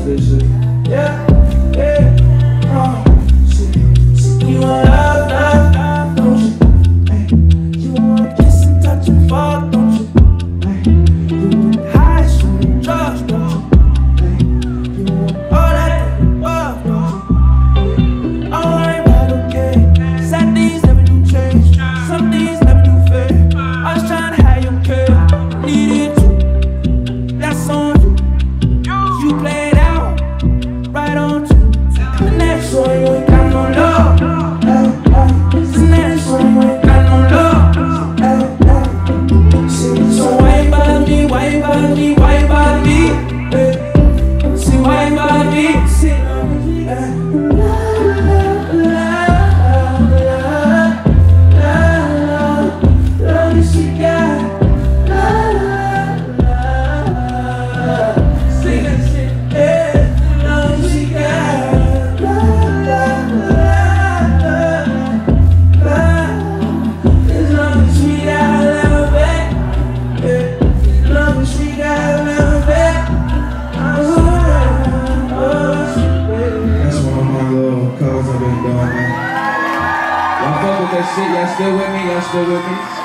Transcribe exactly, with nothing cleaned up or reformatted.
this shit. Yeah, yeah, uh, shit. See, you want love, love, love, don't you? Hey, you want kiss and touch and fall, don't you? Hey, you want highs from the drugs, don't you? Hey, you want all that love, don't you? I don't worry about okay. Sad things never do change. Some things never do fair. I was trying to have your care. Needed to. That's on you. You played out right on to the next one. You ain't got no love. Hey, hey. The next one. You ain't got no love. Hey, hey. See, so why about me? Why about me? Why about me? Hey. See, why about me? See, hey. Y'all fuck with that shit? Y'all still with me? Y'all still with me?